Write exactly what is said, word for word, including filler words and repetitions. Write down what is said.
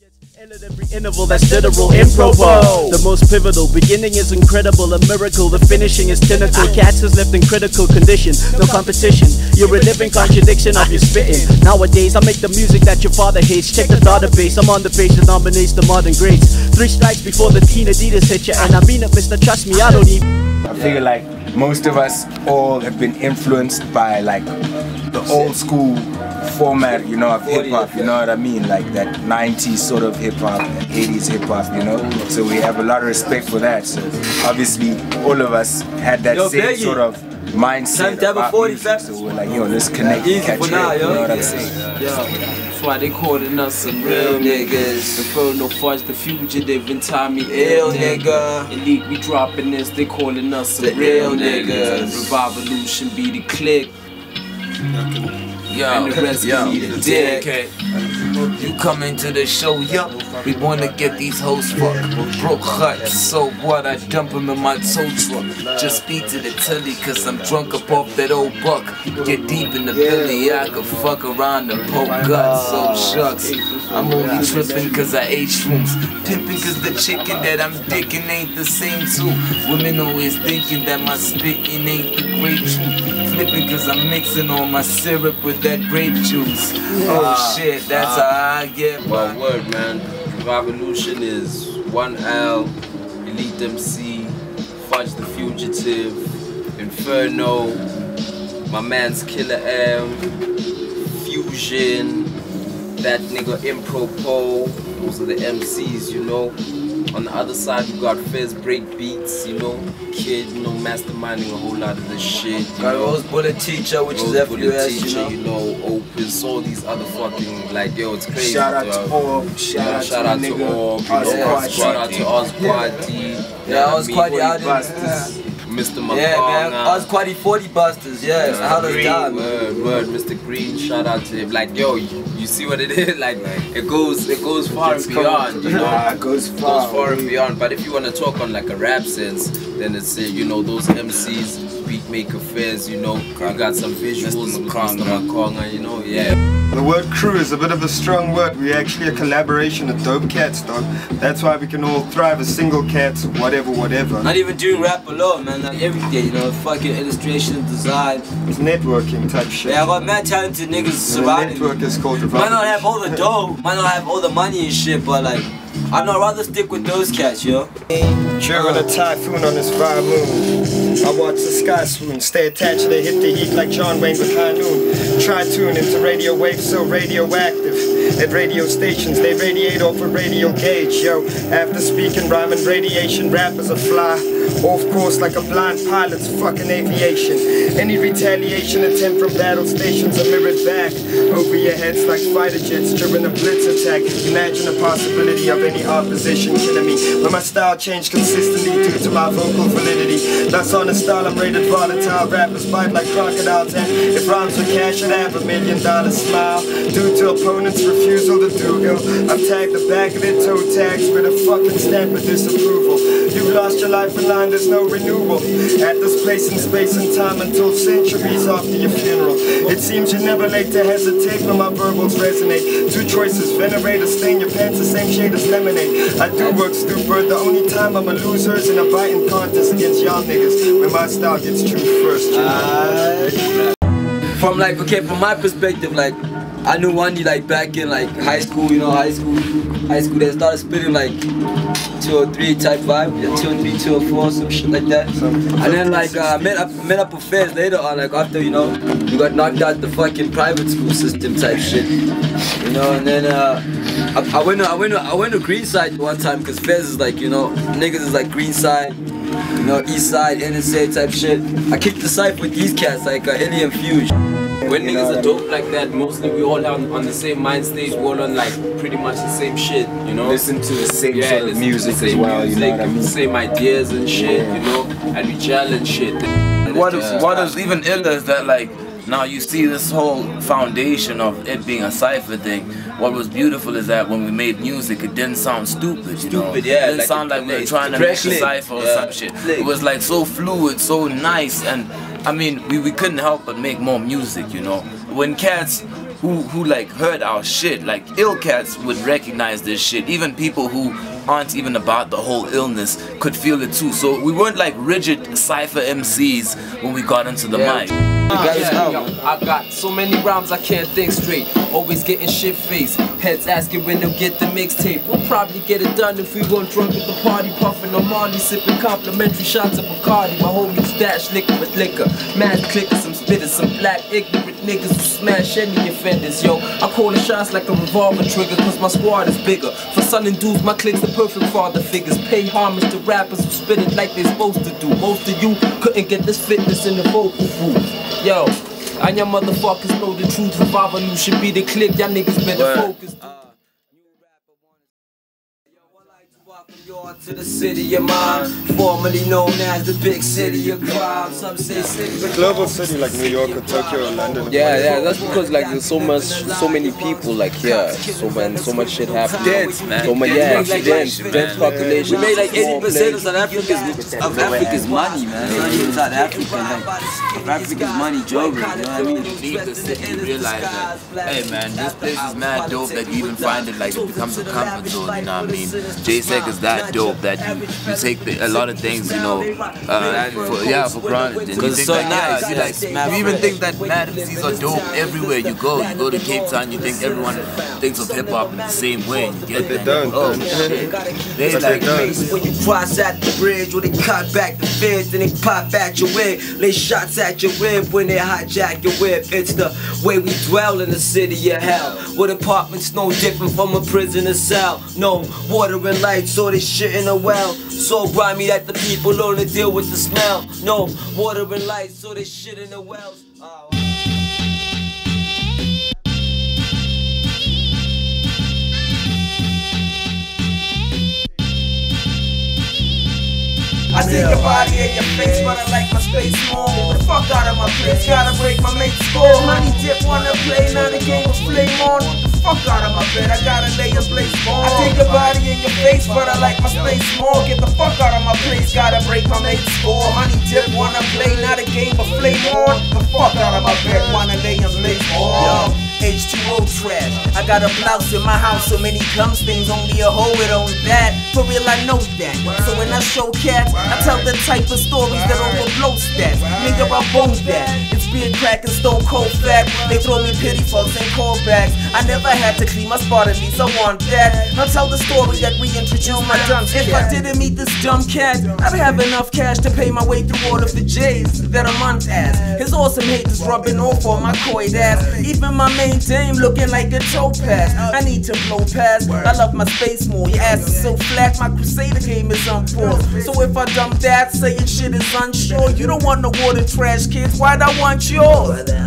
Every interval that's literal improvo. The most pivotal beginning is incredible, a miracle. The finishing is cynical. Cats is left in critical condition. No competition. You're a living contradiction of your spitting. Nowadays I make the music that your father hates. Check the database. I'm on the page that nominates the modern greats. Three strikes before the teen Adidas hit you, and I mean it, Mister Trust me, I don't even. I feel like most of us all have been influenced by like the old school format, you know, of hip hop, you know what I mean? Like that nineties sort of hip hop, eighties hip hop, you know? So we have a lot of respect for that. So obviously all of us had that yo, same Biggie. sort of mindset about music. So we're like, yo, let's connect and catch it, you know what I'm saying? Yo, that's why they calling us some real niggas. Inferno Fudge, the fugitive, and Tommy ill nigga. Elite, we dropping this, they calling us some real niggas. Revolution be the click. Yo, And the rest yo, be the dick. okay. You come into the show, yo, we wanna get these hoes fucked. Broke huts, so what? I dump them in my tow truck. Just speak to the telly, cause I'm drunk up off that old buck. Get deep in the belly, I could fuck around and poke guts, so shucks. I'm only tripping cause I ate shrooms. Pimping cause the chicken that I'm dicking ain't the same too. Women always thinking that my spitting ain't the great truth. Flipping cause I'm mixing all my syrup with that grape juice. Oh shit, that's how I get Well, my word, man. Revolution is one L, Elite M C, Fudge the Fugitive, Inferno, my man's Killer M, Fusion, that nigga Impropo. Those are the M Cs, you know. On the other side, we got Fizz Break Beats, you know. Kid, you know, masterminding a whole lot of this shit. You Got know. Rose Bullet Teacher, which Rose is F Bullet U S, Teacher, you know. you know, Opus, all these other fucking, like, yo, it's crazy. Shout out dog. to Orb, You shout know, out shout to out the to nigga, Orb, you Oz know, Quad shout out T. to Oz Quad T. Yeah, Oz Quad, forty I did- Busters, Mister Yeah, man. Makonga. Oz Quaddy forty Busters, yeah. It's how they Green, die, man. word, word, Mister Green, shout out to him. Like, yo, you, you see what it is? Like, it goes, it goes far and beyond, you know. Nah, it goes It far. goes far and beyond. But if you want to talk on like a rap sense, then it's uh, you know, those M Cs, beatmaker fairs, you know, you got some visuals with Mister Makonga, you know, yeah. The word crew is a bit of a strong word. We're actually a collaboration of dope cats, dog. That's why we can all thrive as single cats, whatever, whatever. Not even doing rap alone, man. Like every day, you know, fucking illustration, design. It's networking type shit. Yeah, I got mad talented niggas And the surrounding me. network is called Might not have Revolution. all the dough, might not have all the money and shit, but like, I'd not rather stick with those cats, yo. During a typhoon on this fire moon, I watch the sky swoon, stay attached, they hit the heat like John Wayne with high noon. Try tune into radio waves so radioactive. At radio stations, they radiate off a radio gauge, yo. After speaking, rhyming radiation, rappers a fly. Off course like a blind pilot's fucking aviation. Any retaliation attempt from battle stations are mirrored back over your heads like fighter jets during a blitz attack. Imagine the possibility of any opposition killing me. When my style changed consistently due to my vocal validity. Thus on the style I'm rated volatile. Rappers bite like crocodiles, and if rhymes were cash I'd have a million dollar smile. Due to opponents' refusal to do ill, I've tagged the back of their toe tags with a fucking stamp of disapproval. You've lost your life in line, there's no renewal. At this place in space and time until centuries after your funeral. It seems you're never late to hesitate when my verbals resonate. Two choices, venerate or stain your pants the same shade as lemonade. I do work stupid, the only time I'm a loser is in a biting contest against y'all niggas. When my style gets true first, you know? From like, okay, from my perspective, like, I knew one day, like, back in like high school, you know, high school, high school, they started spitting like two or three type vibe, yeah, two or three, two or four, some shit like that. And then like, I uh, met up, met up with Fez later on, like after, you know, we got knocked out the fucking private school system type shit, you know. And then uh, I, I went, to, I went, to, I went to Greenside one time because Fez is like, you know, niggas is like Greenside, you know, East Side, N S A type shit. I kicked the side with these cats like uh, Illy and Fuge. When niggas are dope like that, mostly we all on, on the same mind stage, we all on like pretty much the same shit, you know? Listen to the same yeah, sort of listen music to the same as well, music, you know what I mean? same ideas and shit, you know? And we challenge shit. What is, what is even iller is that, like, now you see this whole foundation of it being a cypher thing. What was beautiful is that when we made music, it didn't sound stupid, you Stupid, know? yeah, It didn't like sound it- like we were it's trying to make a click. cypher or Yeah, some shit. click. It was like so fluid, so nice, and I mean, we, we couldn't help but make more music, you know? When cats who who like heard our shit. Like ill cats would recognize this shit. Even people who aren't even about the whole illness could feel it too. So we weren't like rigid cypher M Cs when we got into the Yeah. mic. Uh, yeah, yo, I got so many rhymes I can't think straight. Always getting shit faced. Heads asking when they'll get the mixtape. We'll probably get it done if we weren't drunk at the party, puffing on Marley, sipping complimentary shots of Bacardi. My homies dash liquor with liquor. Mad clickers, some spitters, some black ignorant niggas who smash any offenders. Yo, I call the shots like a revolver trigger, cause my squad is bigger. For son and dudes, my clique's the perfect father figures. Pay homage to rappers who spit it like they supposed to do. Most of you couldn't get this fitness in the vocal booth. Yo, and y'all motherfuckers know the truth. Revolver new should be the click. Y'all niggas better Word. focus. Uh, York to the city of mine, formerly known as the big city of crime. Some say city. It's a global city like New York or Tokyo or London. Yeah, yeah, that's because like there's so much, so many people like here, so man, so much shit happening. Deaths, man. So much, yeah, dense, dense population. We made like eighty small percent of place. South Africa's of Africa's money, man. It's not even South Africa. Like Africa's money, Joburg. You know what I mean? Leave the city, you realize that, hey man, this place is mad dope that you even find it like it becomes a comfort zone, you know what I mean? J-Sec is that dope that you, you take the, a lot of things, you know, uh, for, yeah, for granted. And you Cause think so that, yeah, nice. you like, you even think that mad M Cs are dope everywhere you go. You go to Cape Town, you think everyone thinks of hip hop in the same way. And you get They there, don't. oh man. shit. They But like, they don't. When you cross at the bridge, or they cut back the fence, then they pop at your whip, lay shots at your whip when they hijack your whip. It's the way we dwell in the city of hell, where apartments no different from a prisoner cell. No water and light, so they shit in a well. So grimy that the people only deal with the smell. No water and light, so they shit in the wells. Oh. I see your body and your face, but I like my space more. Get the fuck out of my place, gotta break my mate's score. Money dip wanna play, now the game of flame on. Get the fuck out of my bed, I gotta lay a place more. I take your body in your face, but I like my space more. Get the fuck out of my place, gotta break my mate's score. Money dip wanna play, now the game of flame on. Get the fuck out of my bed, wanna lay a place more. H two O trash. I got a blouse in my house, so many cum stains, only a hoe it owns that. For real, I know that. So when I show cats, I tell the type of stories that overblow stats. Nigga, I bone that. It's beer crack and stone cold fact. They throw me pity fucks and callbacks. I never had to clean my spot, at least I want that. I'll tell the story that reintroduced my dumb cat. If I didn't meet this dumb cat, I'd have enough cash to pay my way through all of the J's that a month ass. His awesome hate is rubbing off on my coy ass. Even my main dame looking like a topaz. I need to blow past. I love my space more. Your ass is so flat, my Crusader game is on pause. So if I dump that, saying shit is unsure. You don't want no water trash, kids. Why'd I want yours?